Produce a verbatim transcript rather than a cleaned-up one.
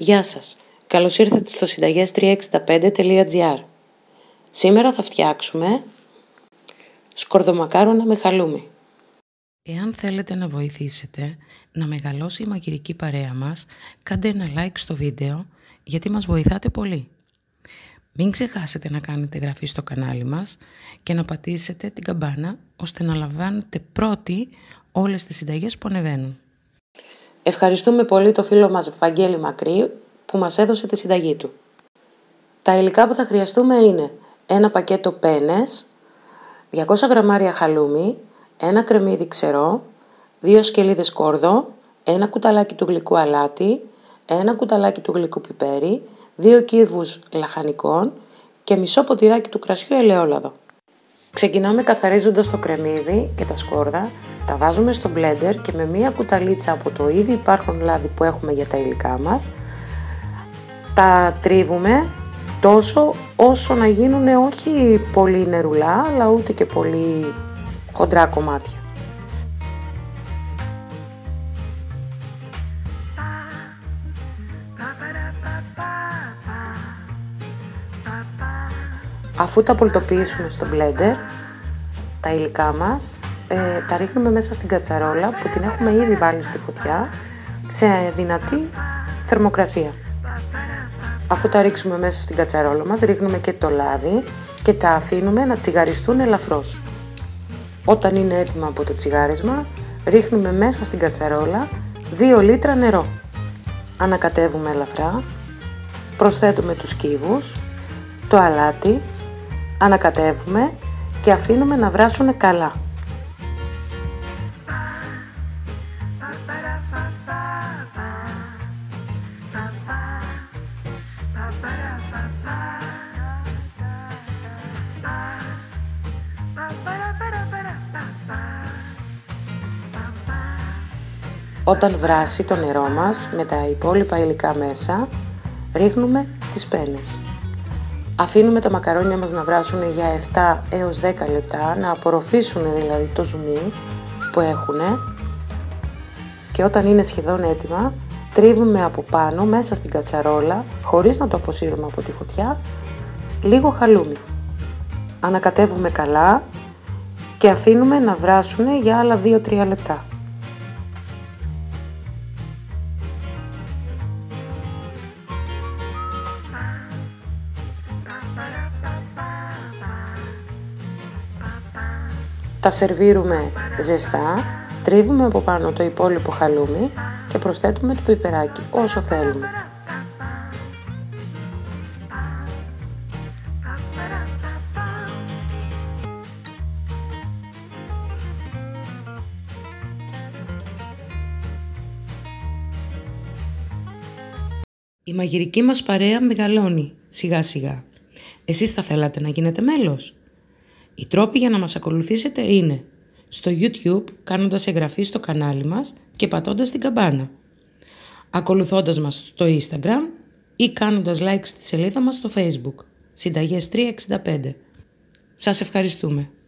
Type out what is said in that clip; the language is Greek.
Γεια σας, καλώς ήρθατε στο συνταγές τριακόσια εξήντα πέντε τελεία τζι άρ. Σήμερα θα φτιάξουμε σκορδομακάρονα με χαλούμι. Εάν θέλετε να βοηθήσετε να μεγαλώσει η μαγειρική παρέα μας, κάντε ένα like στο βίντεο γιατί μας βοηθάτε πολύ. Μην ξεχάσετε να κάνετε εγγραφή στο κανάλι μας και να πατήσετε την καμπάνα ώστε να λαμβάνετε πρώτοι όλες τις συνταγές που ανεβαίνουν. Ευχαριστούμε πολύ το φίλο μας Βαγγέλη Μακρύ που μας έδωσε τη συνταγή του. Τα υλικά που θα χρειαστούμε είναι ένα πακέτο πένες, διακόσια γραμμάρια χαλούμι, ένα κρεμμύδι ξερό, δύο σκελίδες σκόρδο, ένα κουταλάκι του γλυκού αλάτι, ένα κουταλάκι του γλυκού πιπέρι, δύο κύβους λαχανικών και μισό ποτηράκι του κρασιού ελαιόλαδο. Ξεκινάμε καθαρίζοντας το κρεμμύδι και τα σκόρδα, τα βάζουμε στο μπλέντερ και με μία κουταλίτσα από το ήδη υπάρχον λάδι που έχουμε για τα υλικά μας, τα τρίβουμε τόσο όσο να γίνουν όχι πολύ νερουλά, αλλά ούτε και πολύ χοντρά κομμάτια. Αφού τα πολτοποιήσουμε στο μπλέντερ, τα υλικά μας, ε, τα ρίχνουμε μέσα στην κατσαρόλα που την έχουμε ήδη βάλει στη φωτιά σε δυνατή θερμοκρασία. Αφού τα ρίξουμε μέσα στην κατσαρόλα μας, ρίχνουμε και το λάδι και τα αφήνουμε να τσιγαριστούν ελαφρώς. Όταν είναι έτοιμα από το τσιγάρισμα, ρίχνουμε μέσα στην κατσαρόλα δύο λίτρα νερό. Ανακατεύουμε ελαφρά, προσθέτουμε τους κύβους, το αλάτι, ανακατεύουμε και αφήνουμε να βράσουν καλά. Όταν βράσει το νερό μας με τα υπόλοιπα υλικά μέσα, ρίχνουμε τις πένες. Αφήνουμε τα μακαρόνια μας να βράσουν για επτά έως δέκα λεπτά, να απορροφήσουν δηλαδή το ζουμί που έχουν, και όταν είναι σχεδόν έτοιμα, τρίβουμε από πάνω μέσα στην κατσαρόλα, χωρίς να το αποσύρουμε από τη φωτιά, λίγο χαλούμι. Ανακατεύουμε καλά και αφήνουμε να βράσουν για άλλα δύο με τρία λεπτά. Τα σερβίρουμε ζεστά, τρίβουμε από πάνω το υπόλοιπο χαλούμι και προσθέτουμε το πιπεράκι όσο θέλουμε. Η μαγειρική μας παρέα μεγαλώνει σιγά σιγά. Εσείς θα θέλατε να γίνετε μέλος? Οι τρόποι για να μας ακολουθήσετε είναι στο YouTube κάνοντας εγγραφή στο κανάλι μας και πατώντας την καμπάνα, ακολουθώντας μας στο Instagram ή κάνοντας like στη σελίδα μας στο Facebook, συνταγές τριακόσια εξήντα πέντε. Σας ευχαριστούμε.